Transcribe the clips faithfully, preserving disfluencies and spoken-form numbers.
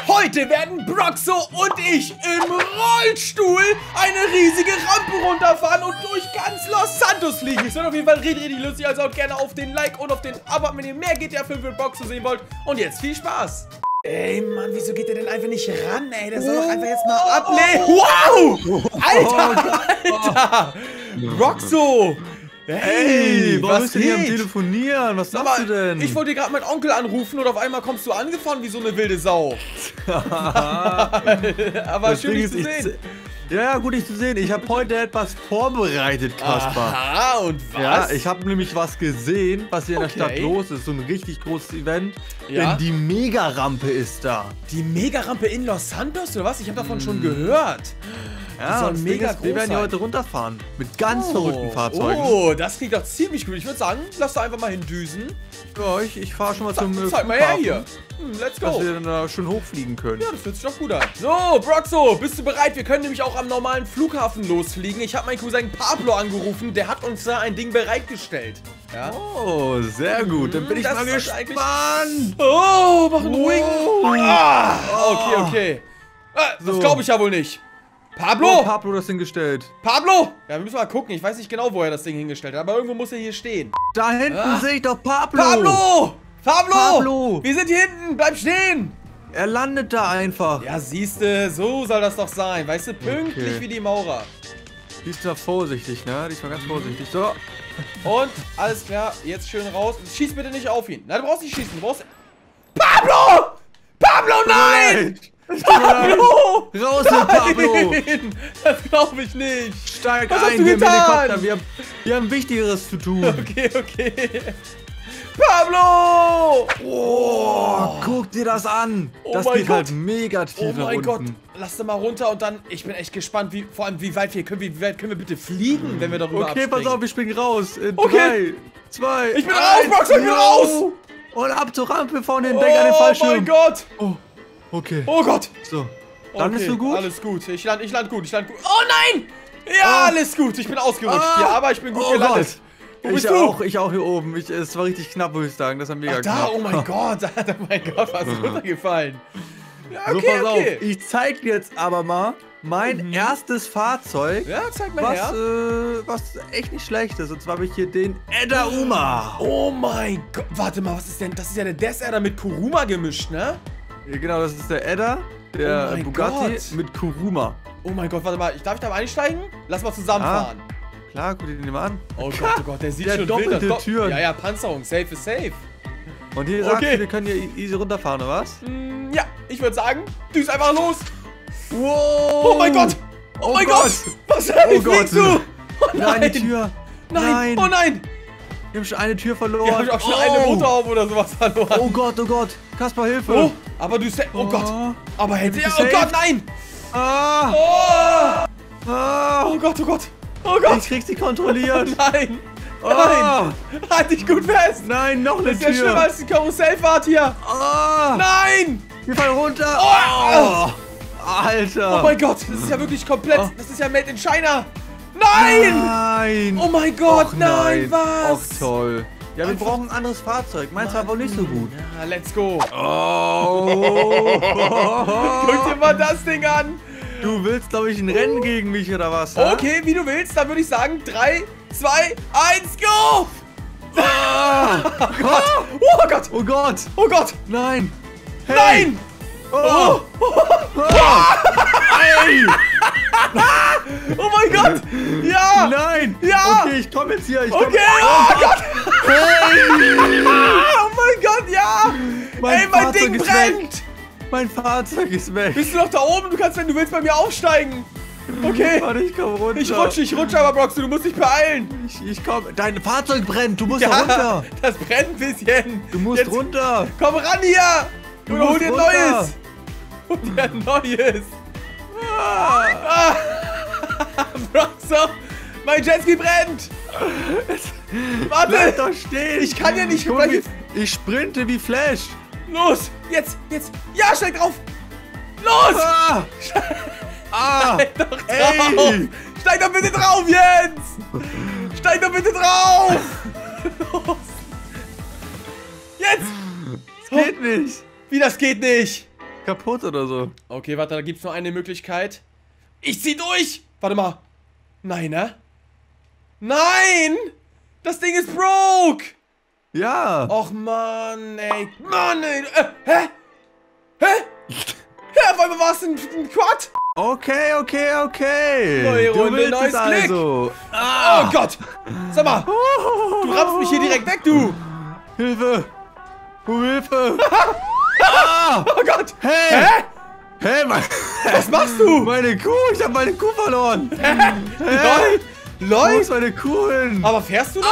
Heute werden Broxo und ich im Rollstuhl eine riesige Rampe runterfahren und durch ganz Los Santos fliegen. Es wird auf jeden Fall richtig, richtig lustig. Also haut gerne auf den Like und auf den Abo, wenn ihr mehr G T A fünf mit Broxo sehen wollt. Und jetzt viel Spaß. Ey, Mann, wieso geht der denn einfach nicht ran, ey? Der soll doch einfach jetzt mal ablehnen. Wow! Alter, Alter! Broxo! Hey, warum bist du hier am Telefonieren? Was machst du denn? Ich wollte gerade meinen Onkel anrufen und auf einmal kommst du angefahren wie so eine wilde Sau. Aber schön, dich zu sehen. Ja, gut, dich zu sehen. Ich habe heute etwas vorbereitet, Kaspar. Aha, und was? Ja, ich habe nämlich was gesehen, was hier in der Okay. Stadt los ist. So ein richtig großes Event. Ja? Denn die Mega-Rampe ist da. Die Mega-Rampe in Los Santos, oder was? Ich habe davon schon gehört. Ja, soll und das mega Ding ist, wir groß werden hier sein. heute runterfahren. Mit ganz verrückten Fahrzeugen. Oh, das klingt doch ziemlich gut. Ich würde sagen, lass da einfach mal hindüsen. Ja, ich, ich fahre schon mal Zeig, zum äh, zeig mal her Flughafen, hier. Hm, let's dass go. wir dann da schön hochfliegen können. Ja, das fühlt sich doch gut an. So, Broxo, bist du bereit? Wir können nämlich auch am normalen Flughafen losfliegen. Ich habe meinen Cousin Pablo angerufen. Der hat uns da ein Ding bereitgestellt. Ja? Oh, sehr gut. Dann bin ich Das mal ist gespannt. Oh, mach einen Wing. Oh. Ah, okay, okay. Ah, das So. glaube ich ja wohl nicht. Wo Pablo! hat Pablo das hingestellt? Pablo! Ja, wir müssen mal gucken. Ich weiß nicht genau, wo er das Ding hingestellt hat, aber irgendwo muss er hier stehen. Da hinten Ah. sehe ich doch Pablo. Pablo! Pablo! Pablo! Wir sind hier hinten! Bleib stehen! Er landet da einfach. Ja, siehste, so soll das doch sein. Weißt du, pünktlich Okay. wie die Maurer. Diesmal vorsichtig, ne? Diesmal ganz vorsichtig. So. Und, alles klar, jetzt schön raus. Schieß bitte nicht auf ihn. Nein, du brauchst nicht schießen. Du brauchst... Pablo! Pablo, nein! Pablo! Raus mit Pablo! Nein! Das glaube ich nicht. Steig Was hast ein, du wir haben getan? Helikopter. Wir haben, wir haben Wichtigeres zu tun. Okay, okay. Pablo! Oh, guck dir das an. Oh Das mein geht Gott. halt mega tief Oh nach mein Gott, unten. lass da mal runter und dann, ich bin echt gespannt, wie, vor allem wie weit wir können, wie weit können wir bitte fliegen, wenn wir darüber Okay, abspringen. pass auf, wir springen raus. In Okay. drei, zwei, Ich bin eins, raus, Broxo, ich bin yo. raus! Und ab zur Rampe vorne hin, denk an den Oh Fallschirm. mein Gott! Oh, okay. Oh Gott! So, landest Okay, du gut? Alles gut, ich land, ich land gut, ich land gut. Oh nein! Ja, Oh. alles gut, ich bin ausgerutscht Ah. hier, aber ich bin gut Oh gelandet. Gott. Wo Ich bist du? auch, ich auch hier oben. Ich, es war richtig knapp, muss ich sagen. Das war mega Ach, da, knapp. oh mein Gott, oh mein Gott, was ist runtergefallen? Ja, So, okay, pass okay. auf. Ich zeig dir jetzt aber mal mein erstes Fahrzeug, Ja, zeig mal was, her. äh, was echt nicht schlecht ist. Und zwar habe ich hier den Edda Uma. Oh mein Gott, warte mal, was ist denn, das ist ja der Death Adder mit Kuruma gemischt, ne? Ja, genau, das ist der Edda, Oh der mein Bugatti Gott. mit Kuruma. Oh mein Gott, warte mal, ich, darf ich da mal einsteigen? Lass mal zusammenfahren. Klar, guck dir den mal an. Oh Gott, oh Gott, der sieht Der schon doppelte wild aus. Türen. Ja, ja, Panzerung, safe is safe. Und hier sagst Okay. du, wir können hier easy runterfahren, oder was? Mm, ja, ich würde sagen, düst einfach los. Wow! Oh mein Gott! Oh, Oh mein Gott. Gott! Was Oh wie Gott. fliegst du? Oh Nein, nein! die Tür! Nein! Nein. Oh nein! Wir haben schon eine Tür verloren. Wir haben auch schon oh. eine Motorhaube oder sowas verloren. Oh Gott, oh Gott. Kaspar, Hilfe. Oh, aber du... Oh Gott! Oh. Aber hätte... Bist Ja, du oh safe? Gott, nein! Ah. Oh! Ah. Oh Gott, oh Gott! Oh Gott! Ich krieg sie kontrolliert. Nein! Oh. Nein! Halt dich gut fest! Nein, noch eine Das ist ja Tür. schlimmer als die Karussellfahrt hier! Ah. Nein! Wir fallen runter. Oh. Alter. Oh mein Gott, das ist ja wirklich komplett... Oh. Das ist ja made in China! Nein! Nein. Oh mein Gott, Och, nein, nein. was? Och, toll. Ja, wir brauchen ein anderes Fahrzeug. Meins war wohl nicht so gut. Ja, let's go. Oh. Guck dir mal das Ding an. Du willst, glaube ich, ein Rennen gegen mich oder was? hä? Okay, wie du willst, dann würde ich sagen, drei, zwei, eins, go! Ah. Oh Gott, oh Gott, Oh Gott. oh Gott, Nein. Hey. nein! Oh. Ah. Ey. Oh mein Gott, ja! Nein. Ja. Okay, ich komme jetzt hier. Ich komm. Okay, oh Gott! Hey. Oh mein Gott, ja! Mein Ey, mein Fahrzeug Ding ist brennt! Mein Fahrzeug ist weg. Bist du noch da oben? Du kannst, wenn du willst, bei mir aufsteigen. Okay. Warte, ich komm runter. Ich rutsche, ich rutsche aber, Broxo, du musst dich beeilen. Ich, ich komm. Dein Fahrzeug brennt. Du musst da Ja, runter. das brennt ein bisschen. Du musst Jetzt, runter. Komm ran hier! Du Oder hol musst dir ein runter. neues! Hol dir ein neues! Ah. Broxo! Mein Jetski brennt! Bleib Warte! doch stehen. Ich kann ja nicht... Guck, wie, ich sprinte wie Flash. Los! Jetzt! Jetzt! Ja, steig drauf! Los! Ah. Ah. Steig doch drauf! Ey. Steig doch bitte drauf, Jens! Steig doch bitte drauf! Los! Jetzt! Das geht nicht. Wie, das geht nicht? kaputt oder so. Okay, warte, da gibt's nur eine Möglichkeit. Ich zieh durch! Warte mal. Nein, ne? Nein! Das Ding ist broke! Ja. Och, Mann, ey. Mann, ey. Äh, hä? Hä? Ja, auf einmal war es ein, ein Quad. Okay, okay, okay. Neue Du Runde, willst neues es Glück. Also. Oh Gott. Sag mal, du rammst mich hier direkt weg, du. Hilfe. Oh, Hilfe. Ah. Oh Gott. Hey. Hä? Hey, mein, Was machst du? meine Kuh. Ich habe meine Kuh verloren. Hä? Lol. Wo Lol. ist meine Kuh hin? Aber fährst du noch?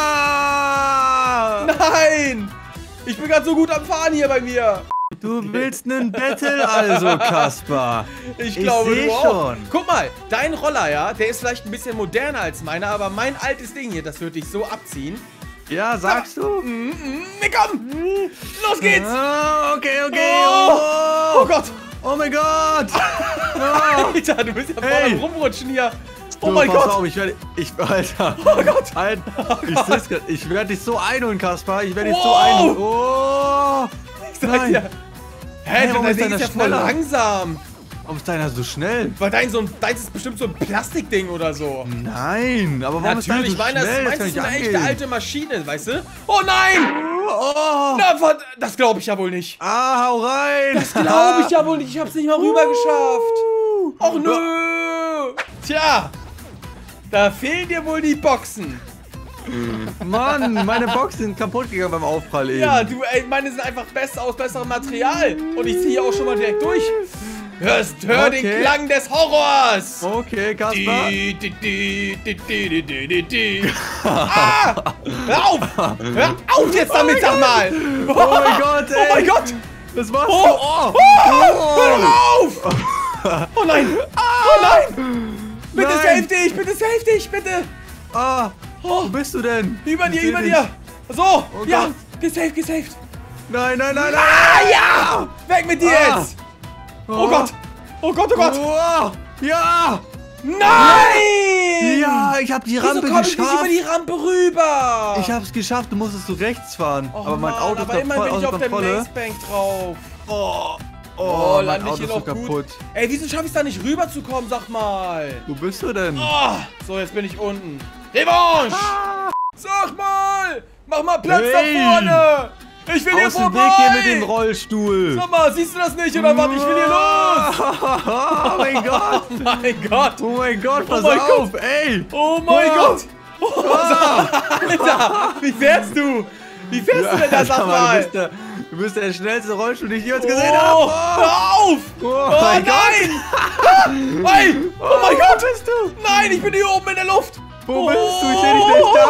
Ah. Nein. Ich bin gerade so gut am Fahren hier bei mir. Du willst einen Battle also, Kaspar? Ich Ich glaube, seh du auch. schon. Guck mal, dein Roller, ja, der ist vielleicht ein bisschen moderner als meiner, aber mein altes Ding hier, das wird dich so abziehen. Ja, sagst du? Mm, mm, ne, komm. Los geht's. Ah, okay, okay. Oh, Oh, oh Gott. oh mein Gott. Oh. Alter, du bist ja voll Hey. am Rumrutschen hier. Oh Du, mein pass Gott. auf, ich werde, ich, Alter. Oh Gott. Alter, ich Gott. seh's grad, ich werde dich so einholen, Kaspar. Ich werde dich so Wow. einholen. Oh. Ich sag Nein. dir. Hä, Hey, du, warum dein ist Ding deiner ist ja voll schneller? langsam. Warum ist deiner so schnell? Weil dein, so ein, deins ist bestimmt so ein Plastikding oder so. Nein, aber warum ist deiner Natürlich, so meiner ist, schnell? meins kann ist ich eine echte angehen. alte Maschine, weißt du? Oh nein! Oh. Na, was- das glaube ich ja wohl nicht. Ah, hau rein. Das glaube ich ja wohl nicht. Ich hab's nicht mal rüber geschafft. Och nö. Tja, da fehlen dir wohl die Boxen. Mann, meine Boxen sind kaputt gegangen beim Aufprall eben. Ja, du, ey, meine sind einfach besser aus besserem Material. Und ich ziehe hier auch schon mal direkt durch. Hörst, hör den Okay. Klang des Horrors. Okay, Kaspar. Di, di, di, di, di, di, di, di. Ah! Hör auf! Hör auf jetzt damit, sag mal! Oh mein Gott, ey. Oh mein Gott! Das war's. Oh! Oh. Oh! Hör doch auf! Oh nein! Oh nein! Bitte Nein. save dich! Bitte save dich! Bitte! Ah, Oh, wo bist du denn? über Ich dir, seh über dich. dir! So! Oh ja! Gott. Gesaved, gesaved! Nein, nein, nein, nein. Ah ja! Weg mit dir Ah. jetzt! Oh Gott! Oh Gott, oh Gott! Oh. Ja. Nein! Ja, ich hab die Wieso Rampe komm ich nicht über geschafft. die Rampe rüber? Ich hab's geschafft, du musstest so rechts fahren. Och, aber mein Mann, Auto ist aber noch immerhin voll bin ich außer auf der Kontrolle. Mazebank drauf. Oh, Oh, oh, mein lande ich Auto hier ist so noch gut. kaputt. Ey, wieso schaffe ich es da nicht rüber zu kommen, sag mal? Wo bist du denn? Oh, so, jetzt bin ich unten. Revanche! Sag mal! Mach mal Platz Hey! da vorne! Ich will hier Aus dem vorbei! Weg hier mit dem Rollstuhl. Sag mal, siehst du das nicht oder was? Ich will hier los! Oh mein Gott. Oh mein Gott! Oh mein Gott, pass mein auf, ey. Oh mein Oh. Gott! Oh, Alter! Wie fährst du? Wie fährst du denn da, sag Alter, mal? Du bist, der, du bist der schnellste Rollstuhl, den ich jemals gesehen Oh, habe. hör auf! Oh, Oh mein nein! Ey! Oh mein Gott! bist du? Nein, ich bin hier oben in der Luft! Wo bist du? Ich seh dich nicht. Da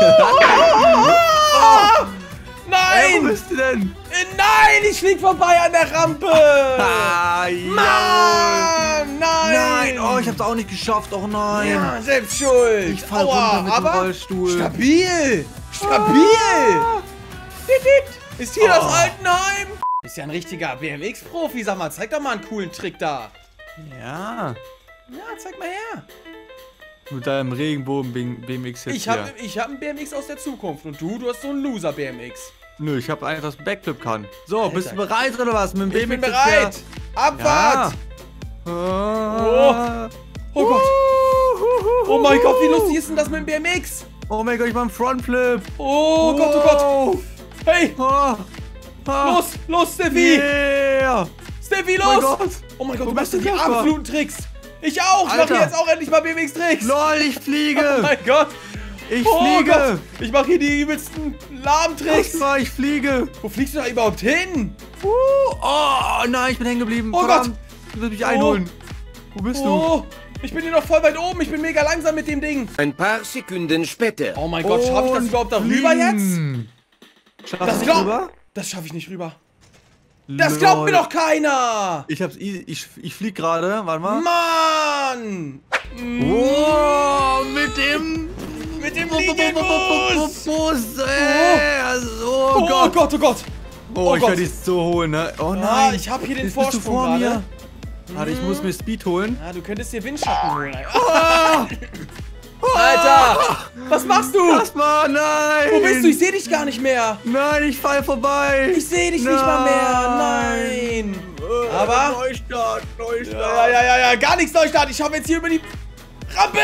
Ah! Ey, wo Nein! bist du denn? Äh, Nein, ich flieg vorbei an der Rampe! Ah, ja. Mann! Nein! Nein, oh, ich hab's auch nicht geschafft. Oh nein. Ja, selbst schuld! Ich fall Aua, runter mit dem aber Rollstuhl. stabil! Stabil! Dit, dit. Ist hier Oh. das Altenheim? Ist ja ein richtiger B M X-Profi. Sag mal, zeig doch mal einen coolen Trick da. Ja. Ja, zeig mal her. Mit deinem Regenbogen B M X jetzt Ich habe hier. ich hab einen B M X aus der Zukunft und du, du hast so einen Loser-B M X. Nö, ich hab einfach, das Backflip kann. So, Alter. bist du bereit oder was? Mit dem Ich bin B M X bereit. jetzt Abfahrt! hier? Ja. Oh Gott. Oh mein Gott, wie lustig ist denn das mit dem B M X? Oh mein Gott, ich mach einen Frontflip. Oh Gott, oh Gott. Wow. Hey, Ah. Ah. los, los, Steffi. Yeah. Steffi, Oh mein los. Gott. Oh mein Gott, Wo du machst bist die du, Kaspar? Armflutentricks. Ich auch. Ich mache Alter. jetzt auch endlich mal B M X-Tricks. Lol, ich Oh fliege. mein Gott. Ich Oh fliege. Gott. Ich mache hier die übelsten Lahmtricks. Kaspar, ich fliege. Wo fliegst du da überhaupt hin? Uh, oh nein, ich bin hängen geblieben. Oh Verdammt. Du willst mich einholen. Wo bist du? Oh, ich bin hier noch voll weit oben. Ich bin mega langsam mit dem Ding. Ein paar Sekunden später. Oh mein Gott, schaffe ich das Und überhaupt da rüber jetzt? fliegen. Schaffst Das du glaub- rüber? Das schaffe ich nicht rüber. Das glaubt mir Lol. doch keiner. Ich hab's easy. Ich, ich flieg gerade. Warte mal. Mann. Oh, mit dem Mit dem Bus. Liegebus. Bus, ey. Also, oh, Oh Gott. Gott, oh Gott. Oh, oh ich Gott. werde dich so holen, ne? Oh Ah, nein. ich habe hier den Jetzt bist du Vorsprung vor gerade. mir. Warte, ich muss mir Speed holen. Ja, du könntest dir Windschatten holen. Ah, Alter, was machst du? Kaspar, nein. Wo bist du? Ich sehe dich gar nicht mehr. Nein, ich fall vorbei. Ich sehe dich nicht mal mehr. Nein. Aber... Neustart, Neustart. Ja, ja, ja, ja, gar nichts Neustart. Ich hoffe jetzt hier über die Rampe.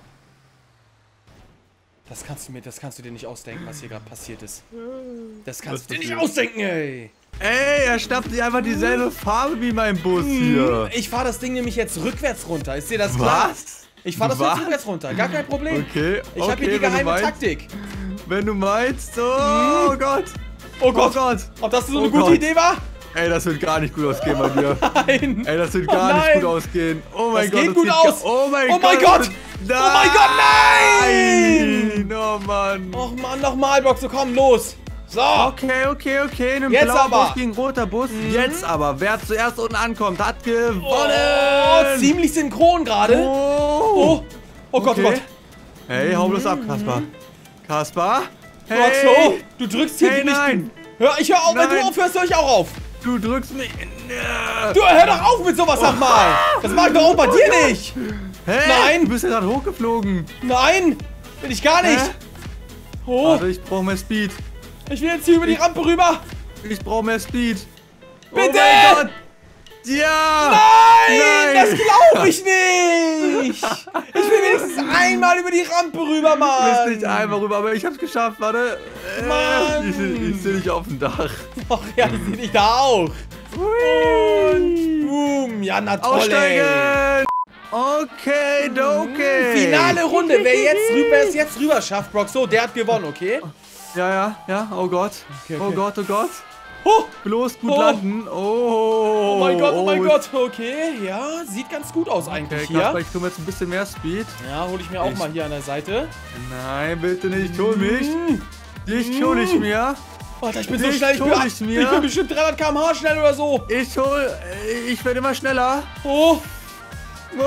Das kannst du mir, das kannst du dir nicht ausdenken, was hier gerade passiert ist. Das kannst Was du dir nicht passiert? ausdenken, ey. Ey, er schnappt sich einfach dieselbe Farbe wie mein Bus hier. Ich fahre das Ding nämlich jetzt rückwärts runter. Ist dir das klar? Was? Ich fahre das Was? jetzt rückwärts runter. Gar kein Problem. Okay, Ich habe okay, hier die wenn du geheime meinst. Taktik. Wenn du meinst, oh, oh Gott. Oh Gott. Oh Gott. Ob das so eine Oh gute Gott. Idee war? Ey, das wird gar nicht gut ausgehen bei dir. Nein. Ey, das wird Oh gar nicht nein. gut ausgehen. Oh mein Das Gott. geht gut sieht aus. ga- Oh mein Oh Gott. mein Gott. das- Oh mein Gott, nein. Nein. Oh Mann. Och Mann, nochmal, Box, so komm, los. So. Okay, okay, okay. Ein Jetzt blauer aber. Bus gegen roter Bus. Jetzt aber. Wer zuerst unten ankommt, hat Oh, gewonnen. ziemlich synchron gerade. Oh. Oh. Oh Gott, oh Okay. Gott. Hey, hau bloß ab, Kaspar. Kaspar? Box, Hey. so. Du drückst hier Hey, nicht. nein. Hör, ich hör auf, wenn du Nein. aufhörst, hör ich auch auf. Du drückst mich. Du, hör doch auf mit sowas, sag mal. Das mag doch auch bei dir nicht. Hey, Nein. Du bist ja gerade hochgeflogen. Nein, bin ich gar nicht. Hä? Oh, Warte, ich brauche mehr Speed. ich will jetzt hier über die Rampe rüber. Ich brauche mehr Speed. Bitte. Oh mein Gott. Ja. Nein, Nein. das glaube ich nicht. Ich will wenigstens einmal über die Rampe rüber, Du bist Mann. nicht einmal rüber, aber ich hab's geschafft. Warte. Äh, Mann. Ich, seh- ich sehe dich auf dem Dach. Ach ja, ich sehe dich da auch. Und boom, ja, na toll, ey. Aussteigen. Okay, okay. Finale Runde. Wer jetzt rüber, wer es jetzt rüber schafft, Brock, so, der hat gewonnen, okay? Ja, ja, ja. Oh Gott. Okay, Oh okay. Gott, oh Gott. Oh, Bloß gut Oh. landen. Oh. oh mein Gott, oh mein oh. Gott. Okay, ja, sieht ganz gut aus eigentlich Okay, hier. Kaspar, ich komme jetzt ein bisschen mehr Speed. Ja, hole ich mir auch Ich- mal hier an der Seite. Nein, bitte nicht. Hol mich. Hm. Dich hol ich mir. Warte, ich bin so Dich schnell. Ich bin, hol ich mir. ich bin bestimmt dreihundert Kilometer pro Stunde schnell oder so. Ich hol. Ich werde immer schneller. Oh, Oh.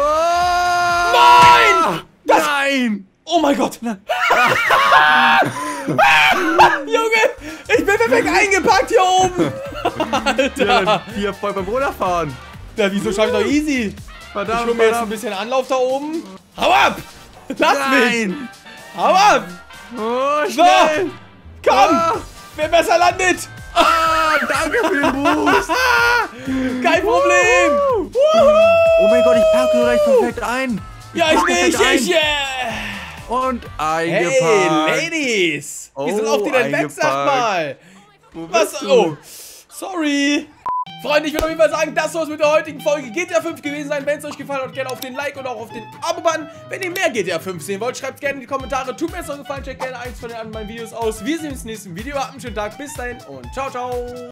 Nein! Das- Nein! oh mein Gott. Junge, ich bin perfekt eingepackt hier oben. Alter. Ja, dann hier voll beim Runterfahren. Ja, wieso schaffe ich doch easy? Ich Verdammt, hole mir jetzt ein verdammt. bisschen Anlauf da oben. Hau ab! Lass mich! Nein! Hau ab! Oh, schnell! Komm! Ah, Wer besser landet! ah, danke für den Boost! Kein Problem! Wuhu! Oh mein Gott, ich parke so gleich perfekt ein. Ja, ich parke nicht, perfekt ich! ein. Äh. Und Hey, eingeparkt. Ladies! Wie Oh, sind auf die denn weg, sag eingepackt. mal? Wo Was? bist du? Oh, sorry. Freunde, ich würde auf jeden Fall sagen, das soll es mit der heutigen Folge G T A fünf gewesen sein. Wenn es euch gefallen hat, gerne auf den Like und auch auf den Abo-Button. Wenn ihr mehr G T A fünf sehen wollt, schreibt es gerne in die Kommentare. Tut mir jetzt noch einen Gefallen, checkt gerne eins von den anderen meinen Videos aus. Wir sehen uns im nächsten Video. Habt einen schönen Tag, bis dahin und ciao, ciao.